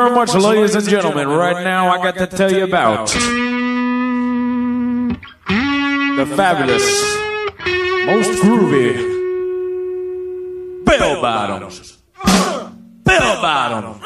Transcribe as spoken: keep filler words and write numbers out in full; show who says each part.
Speaker 1: very much, ladies and gentlemen. Right now, I got to tell you about the fabulous, most groovy bell bottoms. Bell bottoms.